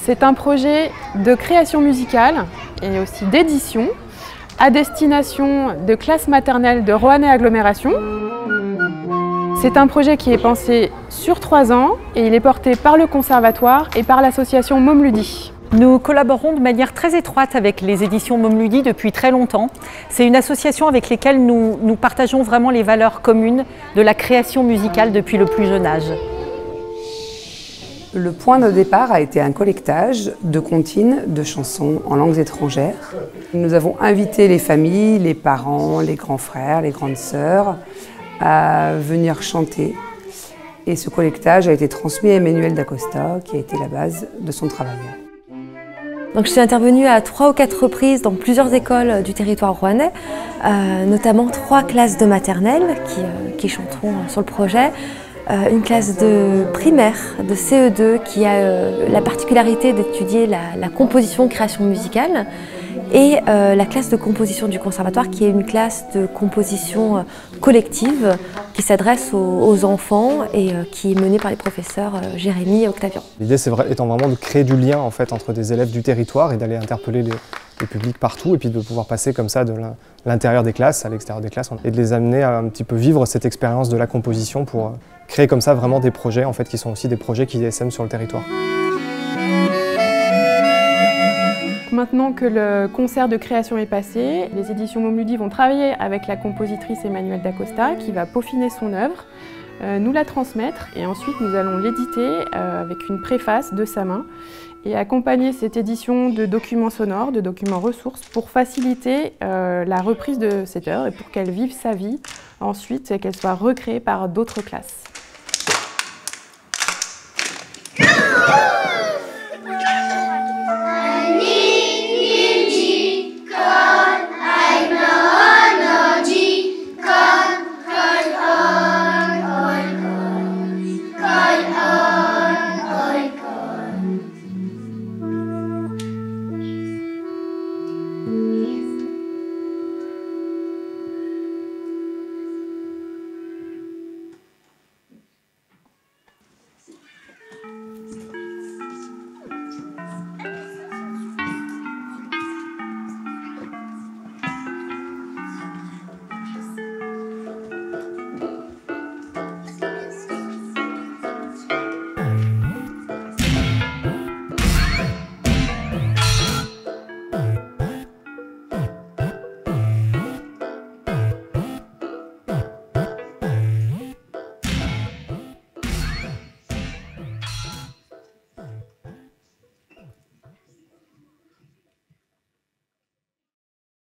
C'est un projet de création musicale et aussi d'édition à destination de classes maternelles de Roannais Agglomération. C'est un projet qui est pensé sur 3 ans et il est porté par le Conservatoire et par l'association Momludi. Nous collaborons de manière très étroite avec les éditions Momludi depuis très longtemps. C'est une association avec laquelle nous partageons vraiment les valeurs communes de la création musicale depuis le plus jeune âge. Le point de départ a été un collectage de comptines de chansons en langues étrangères. Nous avons invité les familles, les parents, les grands frères, les grandes sœurs à venir chanter. Et ce collectage a été transmis à Emmanuel Dacosta, qui a été la base de son travail. Donc, je suis intervenue à 3 ou 4 reprises dans plusieurs écoles du territoire rouennais, notamment 3 classes de maternelle qui chanteront sur le projet. Une classe de primaire, de CE2, qui a la particularité d'étudier la composition création musicale, et la classe de composition du conservatoire, qui est une classe de composition collective qui s'adresse aux enfants et qui est menée par les professeurs Jérémy et Octavian. L'idée étant vraiment de créer du lien en fait, entre des élèves du territoire et d'aller interpeller les publics partout et puis de pouvoir passer comme ça de l'intérieur des classes à l'extérieur des classes et de les amener à un petit peu vivre cette expérience de la composition pour créer comme ça vraiment des projets en fait, qui sont aussi des projets qui essaiment sur le territoire. Maintenant que le concert de création est passé, les éditions Momludi vont travailler avec la compositrice Emmanuel Dacosta qui va peaufiner son œuvre, nous la transmettre et ensuite nous allons l'éditer avec une préface de sa main et accompagner cette édition de documents sonores, de documents ressources pour faciliter la reprise de cette œuvre et pour qu'elle vive sa vie ensuite et qu'elle soit recréée par d'autres classes.